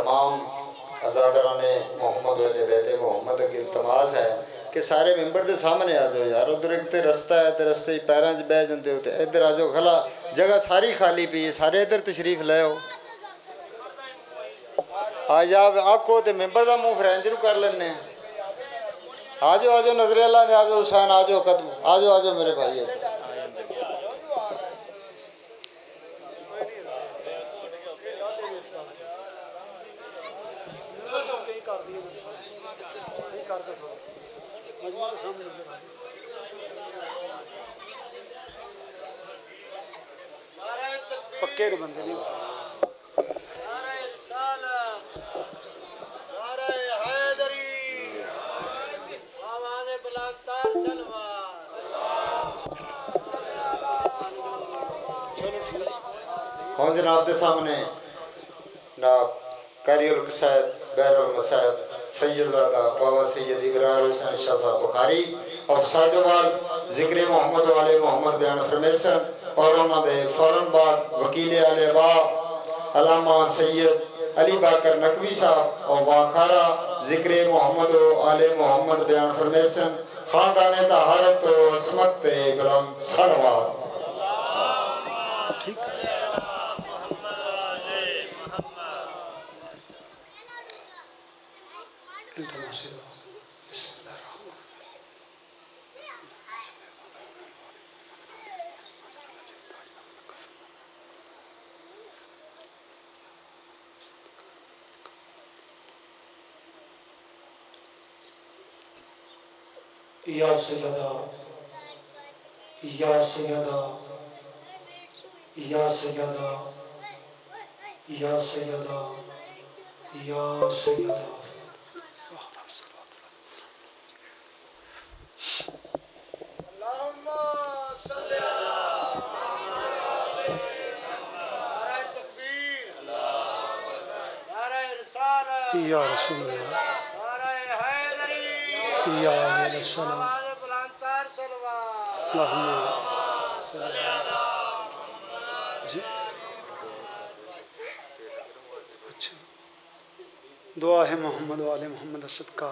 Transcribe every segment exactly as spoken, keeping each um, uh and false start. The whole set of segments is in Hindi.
तमाम अज़ादरान मोहम्मद वाले बैत मोहम्मद की इल्तमास है कि सारे मैंबर के सामने आ जाओ यार। उधर एक तो रस्ता है तो रस्ते पैरों च बह जाते हो, तो इधर आ जाओ, खला जगह सारी खाली पी है, सारे इधर तशरीफ ले आओ। आ जाओ आखो तो मैंबर का मुँह फ्रेंच नूं कर लें। आ जाओ आ जाओ नजर अल्लाह ने, आ जाओ हुसैन, आ जाओ कदम, आ जाओ आ जाओ मेरे भाई। पक्के बंदे नहीं। हाँ जनाब के सामने जनाब कारियुल कसायद बैरुल मसायद सैयदज़ादा बाबा सैयद इब्राहिम हुसैन शाह साहब बुखारी और साइदवाल जिक्र मोहम्मद वाले मोहम्मद बयान फरमेसन और उन्होंने फौरन बाद वकील आले बाब अलामा सैयद अली बाकर नकवी साहब और वाखारा जिक्र मोहम्मद आले मोहम्मद बयान फरमेसन खानदान तहारत असमत बुलंद सलवात। या सय्यदा या सय्यदा या सय्यदा या सय्यदा या सय्यदा। या रसूल अल्लाह या सलाम जी। अच्छा दुआ है मोहम्मद वाले मोहम्मद असद का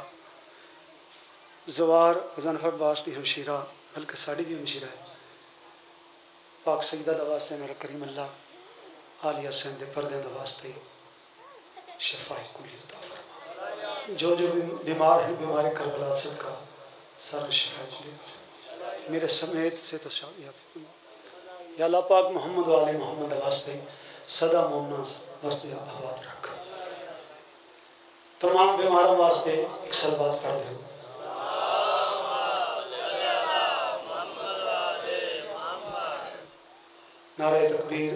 जवार गजनफर बास की हमशीरा बल्कि साड़ी भी हमशीरा है। पाक सईदा दा वास्ते मेरा करीम अल्लाह आलिया सैन दे पर्दे दा वास्ते शफाए कुली अता फरमा। जो जो भी बीमार है बीमारी करबला से का सारे शफाए कुली मेरे समेत से तो या अल्लाह पाक मोहम्मद वाले मोहम्मद वास्ते सदा मोमना वास्ते आबाद रख। तमाम बीमारों वास्ते एक सलवात कर दो। नारे तकबीर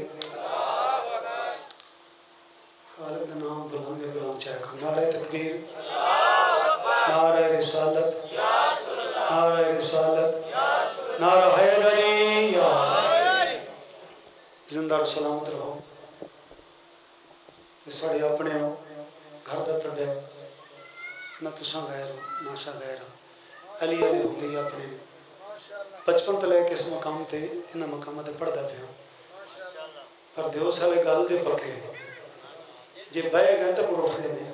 खालिद नाम बुलंद बुलंद चाहे। नारे तकबीर नारे रिसालत नारे रिसालत नारा हैदरी या जिंदा सलामत रहो। साढ़े अपने हो घर का टुडे ना तुसा गैर हो ना सा गैर हो। अली अली होंगे अपने बचपन तो लैके इस मकाम से इन्होंने मकाम से पढ़ता पाया पर दो साल गल दे पक्के जे बह गए तो मुड़ उठते हैं।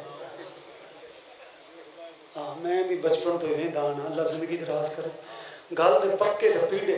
हाँ मैं भी बचपन तो इवें दान अल्लाह जिंदगी दराज करे गल दे पक्के तो पीड़े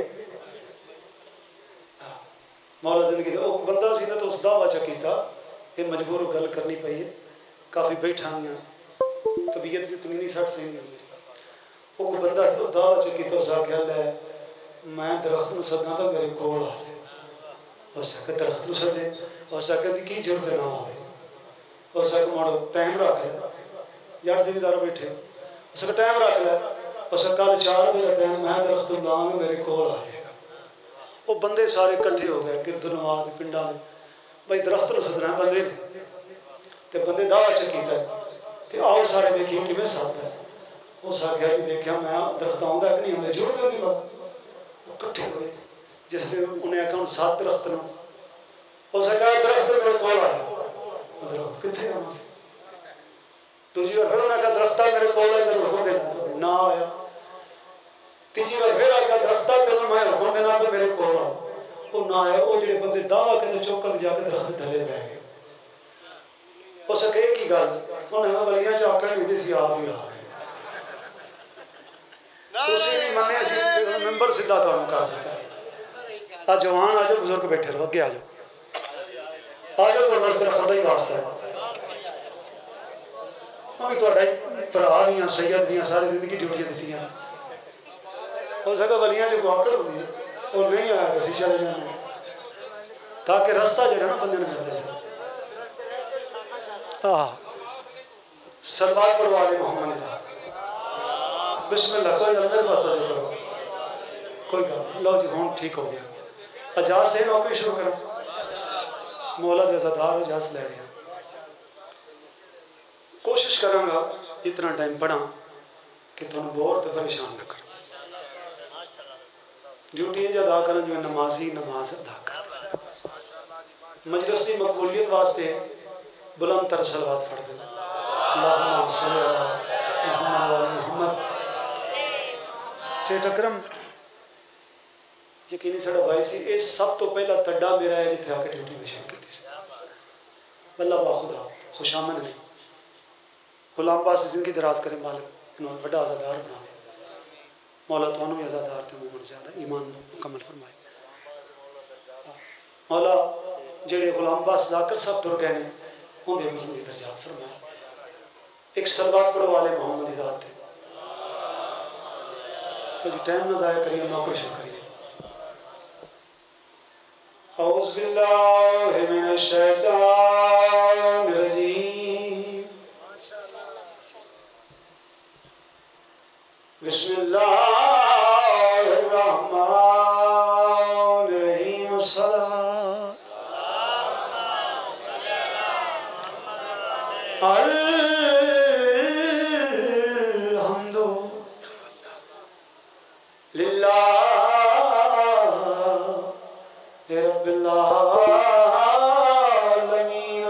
मौला जिंदगी वो बंदा सी ना तो उस दावा च किया ये मजबूर गल करनी पई है। काफ़ी बैठा हुई तबीयत भी तमीनी सट से वो बंदा दावा च किया उस आख्या लै मैं दरख्त में सदा तो मेरे कोल आ उस आखे दरख्त में सदे उस आखे भी की जरूरत ना आए उस आखे माड़ो टाइम रख लिया जट जिमीदार बैठे उस टाइम रख लिया उस कल चार बजे टाइम मैं दरख्त लाँगा मेरे कोल आ जाएगा। वो बंदे सारे इकट्ठे हो गए गिरदनवाद पिंडा भाई दरख्त में सदना बंदे ते बंदे दावा च किया कि आओ सारे देखिए किमें सद है। उस आख्या भी देखा मैं दरख्त आँगा कि नहीं आँगा जरूरत नहीं पड़ा इकट्ठे हुए जिसने उन्हें आखा हूँ सात दरख्त न उस आख्या दरख्त मेरे कोल आया दरख्त कितने आना दूजी बार फिर उन्हें आखा दरख्त मेरे कोल आया हुक्म देना ना आया। तीजी बार फिर आखा दरख्त तेन मैं हुक्म देना तो मेरे कोल आ वो ना आया। वो जो बंदे दावा कहते चौक जाके दरख्त थले बह गए उस एक ही गल उन्हें वलियां च आकड़ नहीं सी आप ही आ गए तुसी नहीं मन्ने सी मैंबर सीधा तुहानू कर दिता आ जवान आ जाओ बुजुर्ग बैठे रहो अगे आ जाओ आ जाओ तुहाडा सिर्फ खुदा ही वास्ता है मैं भी तुहाडा भरा भी हाँ सैयद दी सारी जिंदगी ड्यूटियां दित्तियां हो सका वलियां च कोई आकड़ होंदी है वो नहीं आया तो चले जाने ताकि रास्ता जो है ना बंदे ने मिलता है हाँ सलवात पढ़वा दे मोहम्मद बिस्मिल्लाह कोई अंदर वास्ता जो करो कोई गल लो जी हूँ ठीक हो गया अजाज से नौकरी शुरू करो मौला दे अज़ादार इजाज़त ले गया कोशिश करांगा जितना टाइम पढ़ा कि तुम बोर तो परेशान न करो ड्यूटी अदा कर जो नमाजी नमाज अदा कर मजलिस की मकबूलियत वास्ते बुलंद तर सलवात पढ़ दे सेठ अकरम यकीनी साड़ा भाई सी ये सब तो पहला तड्डा मेरा है जिथे आके ड्यूटी में शुरू की बल्ला बाखुदा खुशामद ने गुलाम पास जिंदगी दराज करे मालिक इन्होंने बड़ा आज़ादार बनाए मौला तुहानू भी आज़ादार थे मुमन ज़्यादा ईमान मुकम्मल फरमाए मौला जेड़े गुलाम पास जाकर सब तुर गए ने उन्हें भी दर्जात फरमाए एक सलवात पढ़ो वाले मोहम्मद इजाज़त थे तो टाइम ना ज़ाया करिए नौकरी शुरू करिए औज़ बिल्लाहि मिनश शैतानिर रजीम बिस्मिल्लाहिर रहमानिर रहीम अलहम्दु लिल्लाहि रब्बिल आलमीन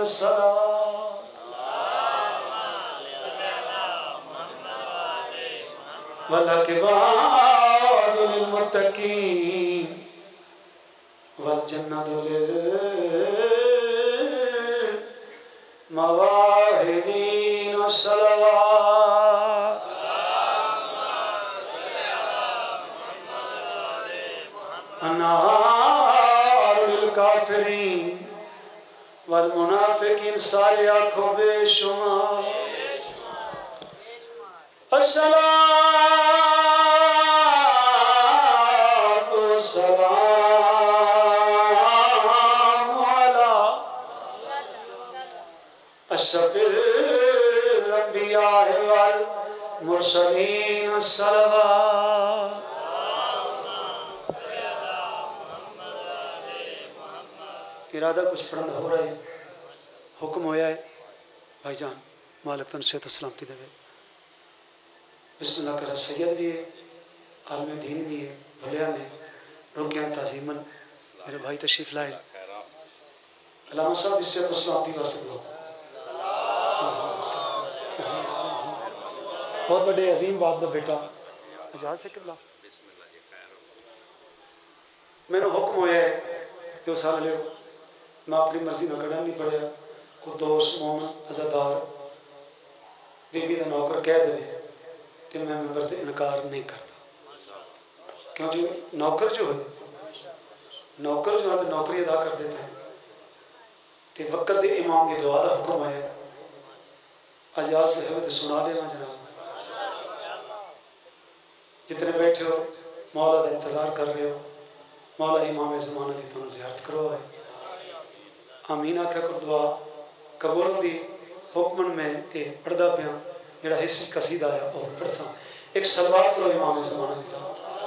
वलकिबादु लिलमुत्तकीन वल्जन्नतु लिलमवाहिदीन सलवात अन्नार लिलकाफिरीन वल्मुनाफिकीन सारे आँखों बेशुमार अस्सलातु वस्सलामु अला अशरफिल अंबिया वल मुरसलीन सलवात इरादा कुछ पढ़ना हो रहा है हुक्म होया है भाईजान मालिक तन सेहत सलामती देवे बिस्मिल्लाह कर सैयद भी है आलम दीन भी है भलिया ने रुकिया ताजीमन मेरे भाई तशरीफ लाए अल्लाह साहब इससे तो सलामती वास्ते दो बहुत बड़े अजीम बाप का बेटा आजाद से किबला मैंने हुक्म होया है तो साल लियो मैं अपनी मर्जी में कड़ा नहीं पढ़िया को दोस्त मोमन अज़ादार बीबी का नौकर कह दे कि मैं मेंबर से इनकार नहीं करता क्योंकि नौकर जो है नौकर जो है तो नौकरी अदा कर देते हैं तो वक्त के इमाम की दुआ का हुक्म है आजाद से है तो सुना देना जनाब जितने बैठे हो मौला का इंतजार कर रहे हो मौला इमाम ज़माना की तुम ज़ियारत करो है आमीन आख्या कर दुआ कबूल दी हुक्मन में ये पढ़दा पिया जेड़ा हिस्सी कसीदा है और पढ़सा एक सलवात करो इमाम ज़माना की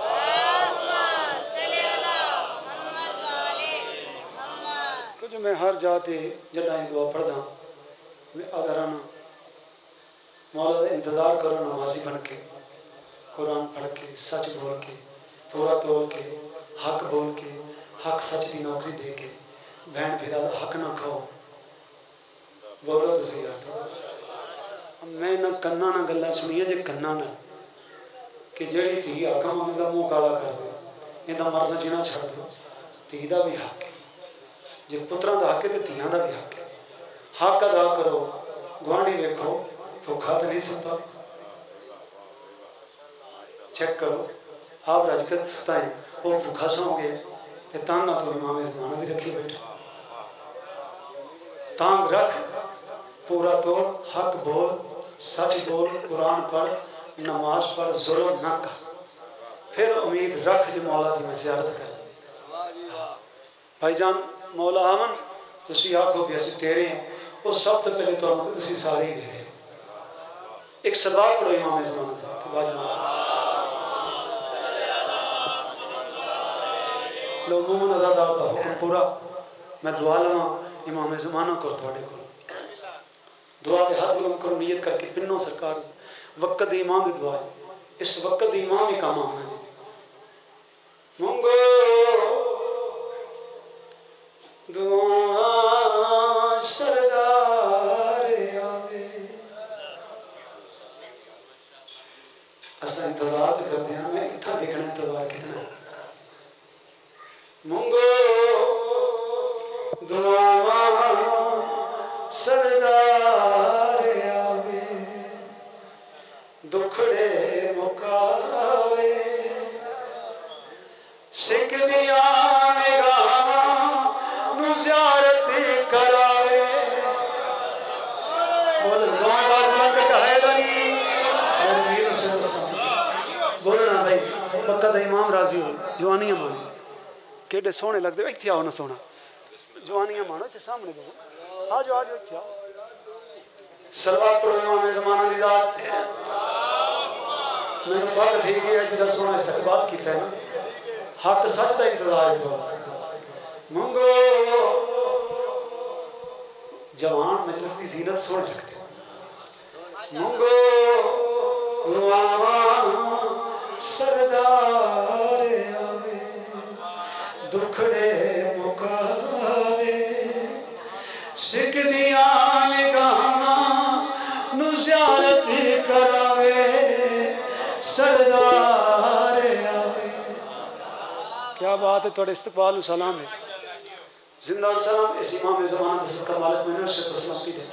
कुछ मैं हर जाते जड़ा दुआ पढ़दा मैं आदराना मौला का इंतजार करो नमाजी बन के कुरान पढ़ के सच बोल के पूरा तोल के हक बोल के हक सच की नौकरी दे के बहन फिरा हक ना खाओ बोलो तुसी यार मैं ना कन्ना ना गल्ला सुनिया जे कन्ना ना कि जेड़ी धी आका मम्मी का मुँह काला कर दे इहदा मरना जीना छड़ दो धी का भी हक है जे पुत्रां दा हक है तो धियां दा भी हक है हक अदा करो गुआढ़ी देखो भूखा तो नहीं सुता, चेक करो आप राजगत सुताएं वो भूखा सौ गए तो तांगा तो इमाम ज़माना भी रखी बैठा। तांग रख, पूरा तोड़, हक बोल, सच बोल, कुरान पढ़, नमाज पढ़, जुल्म न कर, फिर उम्मीद रख जो मौला की मैं ज़ियारत कर। भाईजान मौला आमन तुसी आखो भी असी तेरे हैं, वो सब तो पहले तो तुसी सारे ही दे एक सलात पढ़ो इमाम ज़माना तो बाजमा लोगों में नज़ादा का हुक्म पूरा। मैं दुआ लवा इमाम ज़माना को थोड़े को दुआ के हाथ बुलंद करो नियत करके पिन्नो सरकार वक्त इमाम की दुआ इस वक्त इमाम ही काम आना है। मुंगो दुआ सरदार आवे असा इंतजार करते हैं। मैं इतना देखना इंतजार कितना मुंगो दुआ सरदार आवे दुखड़े मुकावे सिख दिया निगाहां नू ज़ियारत करावे। बोल दुआ बाज़ का है बनी बोलना भाई पक्का दा इमाम राजी हो जवानियां मानो केडे सोहने लगदे इत्थे आओ ना सोना जवानियां मानो इत्थे सामने बोलो आ जाओ आ जाओ इत्थे आओ सलवात पढ़ो इमाम ज़माना दी ज़ात मैं बात थी कि अज दा सोना सच बात कीता है हक सच दा इंतजार है। मंगो जवान मजलिस की जीनत सुन रखते मंगो दुआवा सरदार आवे दुखड़े मुकावे सिख दिया निगाहां नू ज़ियारत करावे सरदार आवे। क्या बात है थोड़े इस्तकबाल सलाम है जिंदा सलाम इस इमाम ज़माना का मालिक में नशत सलामती दे।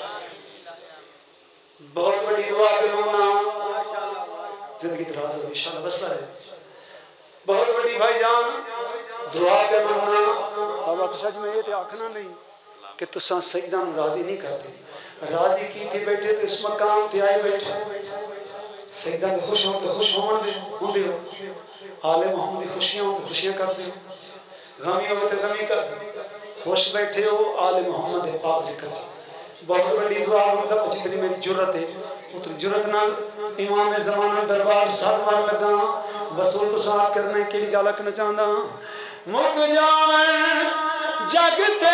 बहुत बड़ी दुआ पे होना जिंदगी दराज हो इंशाल्लाह बस रहे बहुत बड़ी भाईजान दुआ पे होना और आप सच में ये तो आखना नहीं कि तुसा सजदा राजी नहीं करते राजी की थी बैठे तो इस मकाम पे आए बैठे सजदा में खुश हो तो खुश होने दे होंदे हो आले मोहम्मद की खुशियां हो तो खुशियां करते हो गमी हो तो गमी कर खुश बैठे हो आले मोहम्मद के पाक जिक्र। बहुत बड़ी दुआ मतलब जितनी मेरी जुर्रत है उतनी जुर्रत नाल इमाम ज़माना दरबार साथ मार लगा वसूल तो साथ करने के लिए गालक न चाहता मुक जाए जगते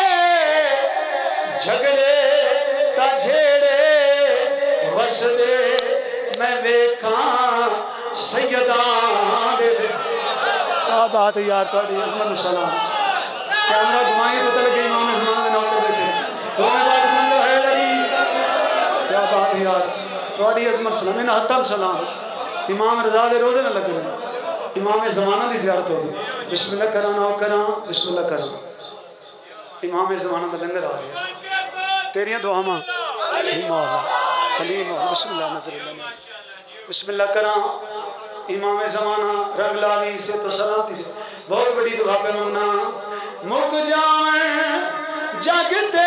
झगड़े ता झेड़े वसदे मैं वेखा सैयदा दे। क्या बात है यार थोड़ी अज़मत सलाम कैमरा घुमाएंगे पता लगे इमाम ज़माना के नाम पे बैठे दोनों बात मंगो है लगी। क्या बात है यार थोड़ी अज़मत सलाम इन हत्तम सलाम इमाम रज़ा दे रोज़े न लगे इमाम ज़माना की ज़ियारत हो बिस्मिल्लाह करा ना करा बिस्मिल्लाह करा इमाम ज़माना का लंगर आ गया तेरियां दुआवां कलीम बिस्मिल्लाह नज़र बिस्मिल्लाह करा इमाम ज़माना रंग लावी से तो सलामती बहुत बड़ी दुआ पे मंगना मुक जाए जगते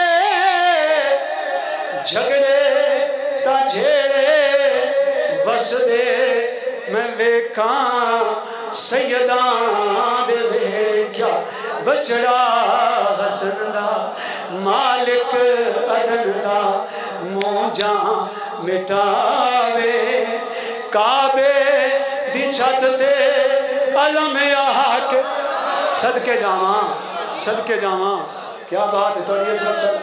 झगड़े ता झेड़े वसदे मैं वेखा सैयदा दे वेख्या बचड़ा हसन दा मालिक अदन दा मौजा मिटावे काबे दी छत ते अलम आके सदके जावा सदके जावा। क्या बात है थोड़ी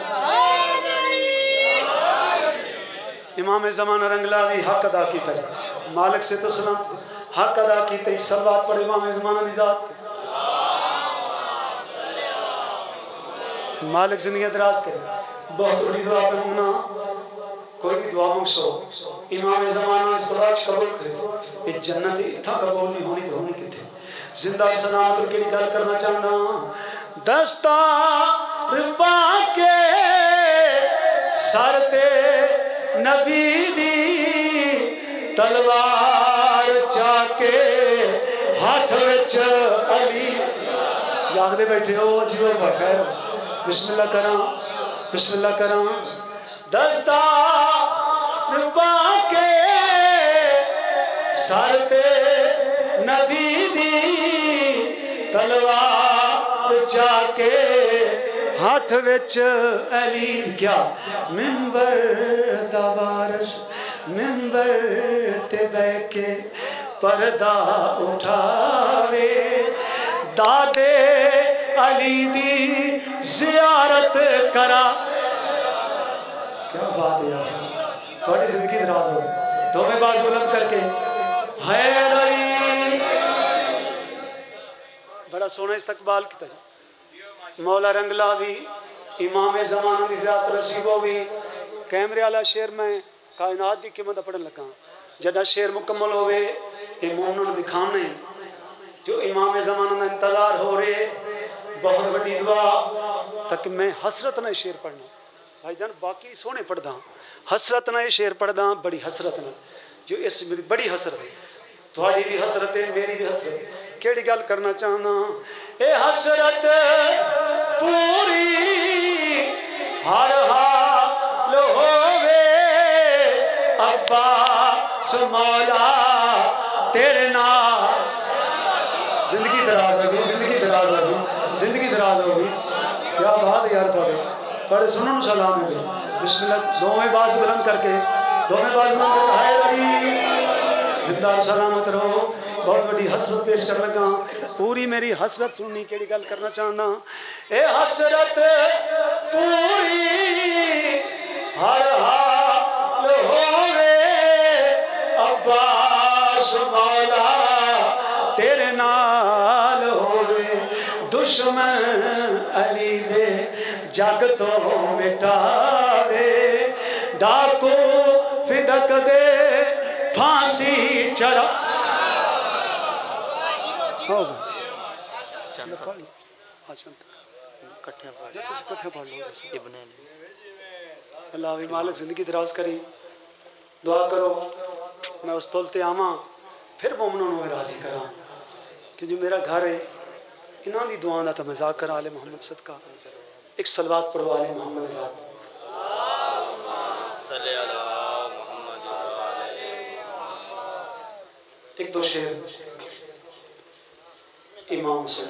इमाम ज़माना रंगलावी हक अदा की तरह मालिक से तो सलाम हक अदा की तरह सलवात पर इमाम ज़माना की ज़ात मालिक जिंदगी दराज करे बहुत बड़ी दुआ पे होना कोई भी दुआ मांगो इमाम ज़माना इस दुआ कबूल करे ये जन्नत इतना कबूल नहीं होनी तो होनी कितने जिंदा सलामत के लिए गल करना चाहना दस्तार पाके सर ते नबी दी तलवार चाके हाथ विच अली जागदे बैठे हो जीओ बखैर बिस्मिल्लाह करा बिस्मिल्लाह करा दस्तार पाके सर ते नबी दी तलवार चाके हाथ विच अली क्या मिंबर दा वारस मिंबर ते बैके पर्दा उठावे दादे अली दी जियारत करा। क्या बात है यार, थोड़ी जिंदगी दराज हो दोवें बात बुलंद करके हैदर अली। बड़ा सोना इस्तकबाल किया जी मौला रंगला भी इमाम ज़माना दी ज़ात रसीबो भी कैमरे वाला शेर में कायनात की कीमत पढ़न लगा जदा शेर मुकम्मल होवे ये मोमनों ने दिखाने जो इमाम ज़माना का इंतजार हो रहे बहुत बड़ी दुआ तक मैं हसरत ना शेर पढ़ना भाईजान बाकी सोने पढ़दा हसरत ना ये शेर पढ़दा बड़ी हसरत ना जो इस मेरी बड़ी हसरत है थोड़ी भी हसरत है मेरी भी हसरत केड़ी गल करना चाहना ए हसरत पूरी हर हाल होवे अब्बास मौला तेरे नाल जिंदगी दराज होगी जिंदगी दराज होगी जिंदगी दराज होगी। क्या बात यार थोड़े बड़े सुनन सलाम है बिस्मिल्लाह दोवें बात बुलंद करके दोवें बात बुलंद करके हाय अली जिंदा सलामत रहो। बहुत बड़ी हसरत पेश कर लगा पूरी मेरी हसरत सुननी केड़ी गल करना चाहना ए हसरत पूरी हर हाल होवे अब्बास मौला तेरे नाल होवे दुश्मन अली दे जग तो मिटावे डाकू फिदक दे फांसी चढ़ा अल्लाह मालिक जिंदगी दराज करी दुआ करो मैं उस तौल ते आवा फिर मोमनों को राजी करा कि जो मेरा घर है इन्हों की दुआ का तो मजाक करा आले मोहम्मद सदका एक सलवात पढ़वा ले मोहम्मद एक दो शेर इमाम से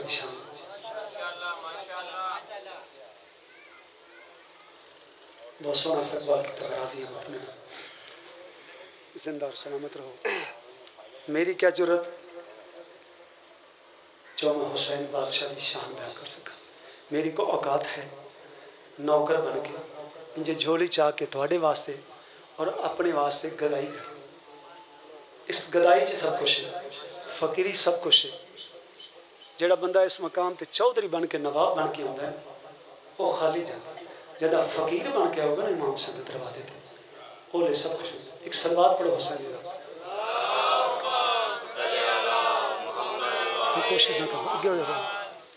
बहुत सोना इस्तकबाल की तरह राजी हम अपने जिंदा और सलामत रहो। मेरी क्या जरूरत जो मैं हुसैन बादशाह की शान बयान कर सका मेरी को औकात है नौकर बन के मुझे झोली चाह के थोड़े वास्ते और अपने वास्ते गदाई कर इस गदाई च सब कुछ है फकीरी सब कुछ है जेड़ा बंदा इस मकाम ते चौधरी बन के नवाब बन के आता है वो खाली जाता जेड़ा फकीर बन के आओगे ना इमाम साहब के दरवाजे पे वो ले सब कुछ एक सलवात पढ़ो हुसैन जी तो कोशिश ना करो आगे हो जाओ।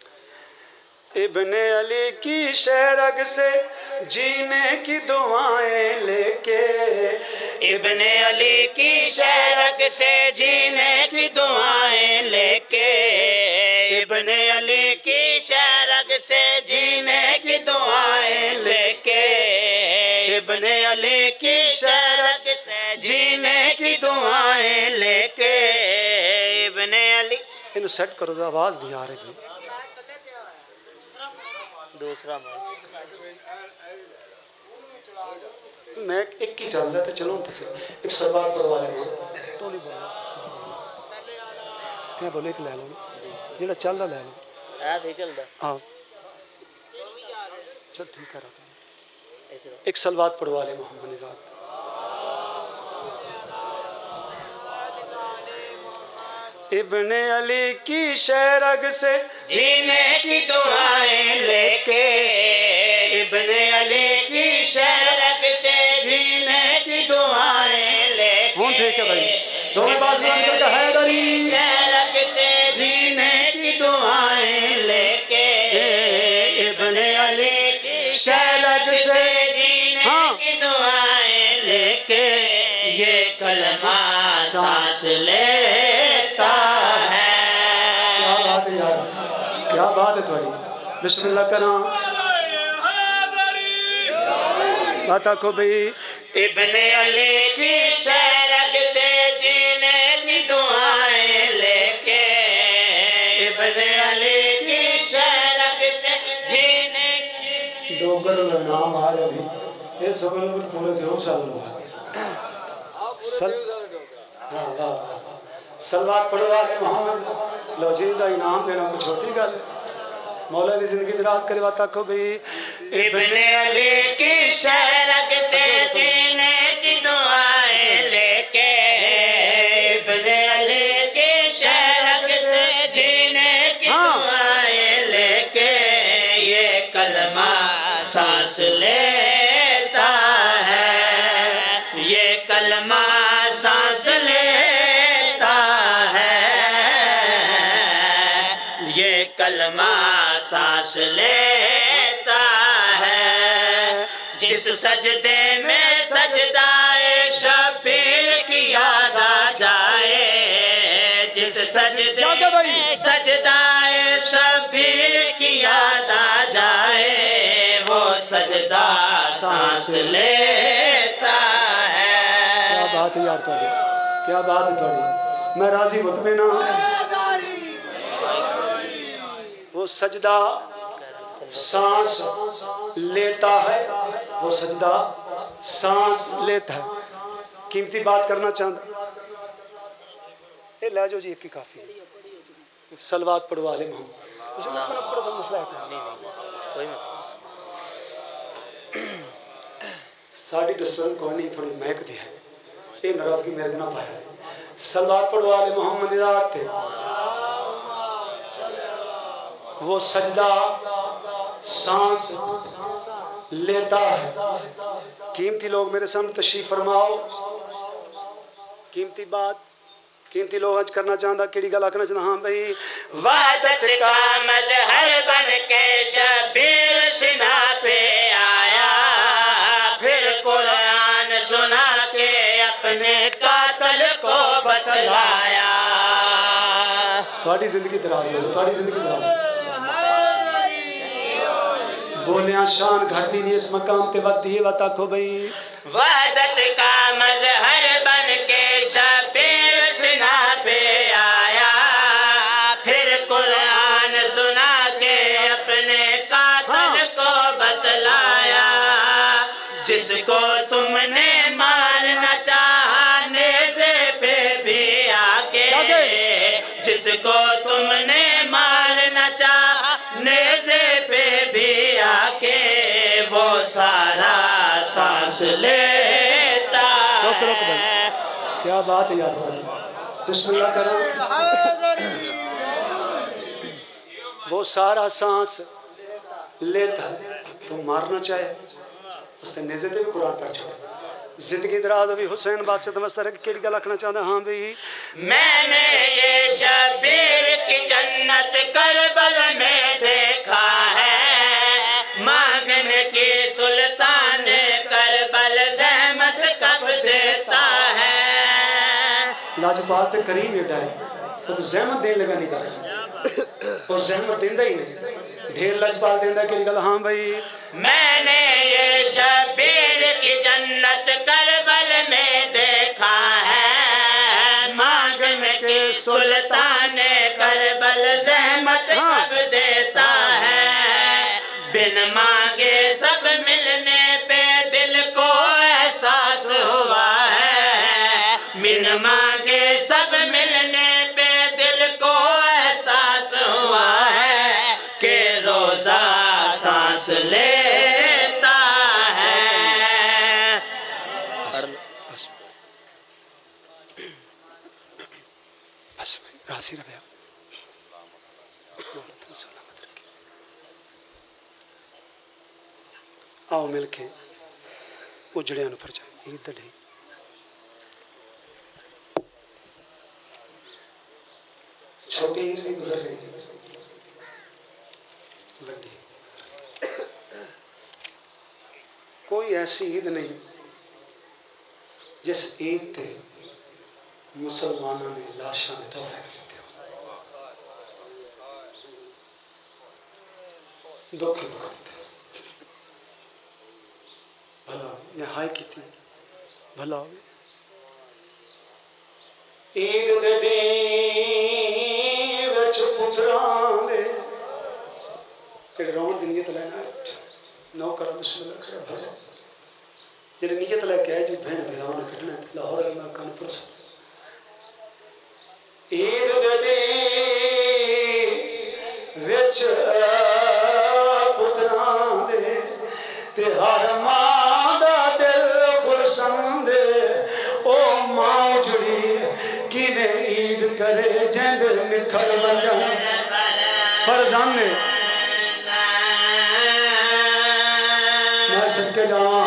इब्ने अली की शहरग से जीने की दुआएं लेके इब्ने अली की शहरग से जीने की दुआएं लेके इब्ने अली की शहरग से जीने की दुआएं लेके इब्ने अली की शहरग से जीने की दुआएं लेके इब्ने अली इन्हें सेट करो तो आवाज नहीं आ रही दूसरा मैं एक ही चल रहा था चलो तो से एक सलवात पढ़वा लेना तो नहीं बोलना मैं बोले एक ले लो जेड़ा चल रहा ले लो ऐसे ही चलदा हां चल ठीक है एक सलवात पढ़वा ले मोहम्मद निजात इब्ने अली की शहरग से जीने की दुआएं लेके इब्ने अली की शहरग से जीने की दुआएं लेके हूं ठीक है भाई दोनों बात मान कर हैदरी शहरग से जीने की दुआएं लेके इब्ने अली की शहरग से जीने हाँ कलमा सांस लेता है। क्या बात है यार, क्या बात है थोड़ी। बिस्मिल्लाह करा बात को भी। इब्ने अली की शरग से जीने की दुआएं लेके, इब्ने अली की शरग से जीने की। डोगर का नाम आ रहा भी ये सब लोग पूरे दो साल हुआ सल हाँ वाह सलवात पढ़वा के मोहम्मद लोजी का इनाम देना कोई छोटी गल है। मौला की जिंदगी दराज करवा तक भी। इब्ने अली की शरग से जीने की दुआएं लेके, इब्ने अली की शरग से जीने की दुआएं लेके ये कलमा सांस लेता है, ये कलमा सांस लेता है, ये कलमा सांस लेता है। जिस सजदे में सजदाए शबीर की याद आ जाए, जिस सजदे में सजदाए शबीर की याद आ जाए, वो सजदा सांस लेता है। क्या बात है यार थोड़ी, क्या बात है थोड़ी। मैं राजी मुतमिन हूं। वो सजदा सांस लेता है, वो सजदा सांस लेता है। कीमती बात करना चाहता ये ले जाओ जी, एक ही काफी है। सलवात पढ़वा ले मोहम्मद तुझे मत पढ़ो पढ़ो मसला है कोई मसला साड़ी रेस्टोरेंट को नहीं थोड़ी महकती है ये नाराजगी मेरे ना पाया। सलवात पढ़वा ले मोहम्मद रात थे। वो सजदा सांस लेता है। कीमती लोग मेरे सामने तशरीफ फरमाओ। कीमती बात कीमती लोग आज करना चाहता केड़ी गल आखना चाहता। हाँ भाई वहदत का मजहर बन के शबीर सिना पे आया, फिर कुरान सुना के अपने कातल को बतलाया। थोड़ी जिंदगी दराज हो, थोड़ी जिंदगी दराज हो। बोलिया शान घाटी दी इस मकाम ते वदी है वता को भाई। वहदत का मजहर बन के शबीर सिना पे आया, फिर कुरान सुना के अपने कातल को बतलाया। जिसको तुमने मारना चाहने से पे भी आके, जिसको तुमने मारना चाहने से पे भी आके, वो सारा सांस लेता रुक रुक भाई, क्या बात है यार। बिस्मिल्लाह करो। वो सारा सांस लेता है। तो मारना चाहे उसने नेज़े ते भी कुरान पढ़ छोड़। जिंदगी दराज भी हुसैन बात से तमस्तर है केड़ी गल आखना चाहता। हाँ भाई मैंने ये शबीर की जन्नत करबल में देखा है, मांगने की सुल्तान करबल ज़हमत कब देता है। लाजपाल ते करीम एडा है तो ज़हमत देने लगा नहीं कर और ज़हमत देंदा ही नहीं ढेर लाजपाल देंदा केड़ी गल। हाँ भाई मैंने ये शबीर की जन्नत करबल में देखा है, मांगने की सुल्तान करबल ज़हमत कब देता है। बिन मांगे सब मिलने पे दिल को एहसास हुआ है, बिन मांगे सब मिलने पे दिल को एहसास हुआ है कि रोजा सांस लेता है। बस बस राशि रहा आओ मिलके उजड़िया पर जाए इधर ही छोटी ईद भी गुजर गई बड़ी। कोई ऐसी ईद नहीं जिस ईद ते मुसलमानों ने लाशा ने तोहफे किए दुख भला ये हाय की भला ईद दे दिन विच पुत्रां दे जेड़े रोण दी नीयत लेना नौकर बिस्मिल्लाह कर भला जेड़े नीयत लेके आए जी बहन भरावां ने कटना लाहौर में कानपुर ईद दे दिन विच पुत्रां दे ते हर मां दा दिल खुरसंद ओ मां जुड़ी किने ईद करे जिंद निखर वंजन फरजान ने मैं सदके जावां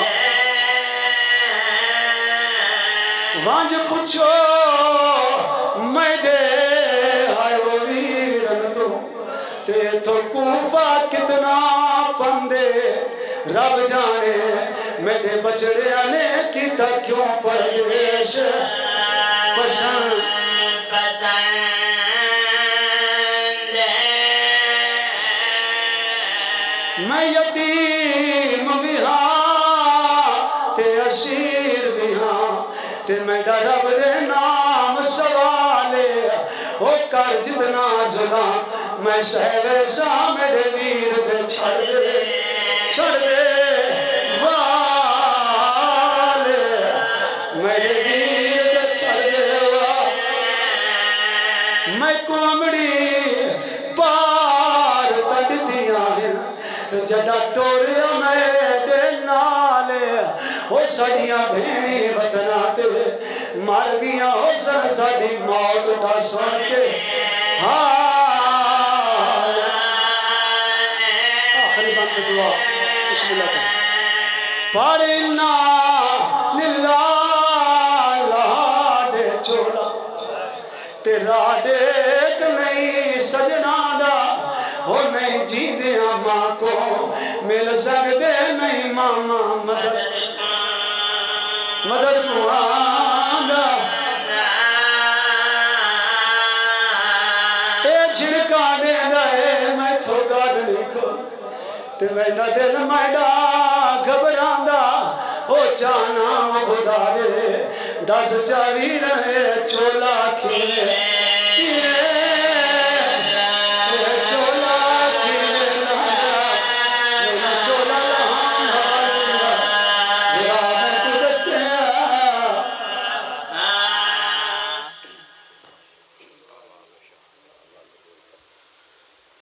वांज पूछो मैडे हाय वो वीरन तो ते तो कूफा कितना पंदे रब जाने मेरे बचड़िया ने किता क्यों परवेश पसंद पसंद मैं यतीम भी हाँ ते असीर भी हाँ ते मेरा रब दे नाम सवाले ओ कर जितना जुला मैं सहवे सा मेरे वीर दे छड़ दे छड़ दे वाले मेरे वीर दे छड़ दे मैं कोमड़ी पार कटदियां हैं जड़ा टोरिया मेरे नाले ओ सड़ियां भेणी वतना ते मर गया हो सन साडी मौत दा सुन के हाँ आखिरी बंद दुआ बिस्मिल्लाह पढ़ना लिल्लाह दे छोड़ा तेरा देख नहीं सजना दा हो नहीं जींदे मां को मिल सकते नहीं मामा मदद मदद मुआदा ए झिड़का दे रहे मैं थोड़ा लिखो ते मेरा दिल मैडा घबरांदा ओ जाना खुदा दे दस चारी रहे चोला खिले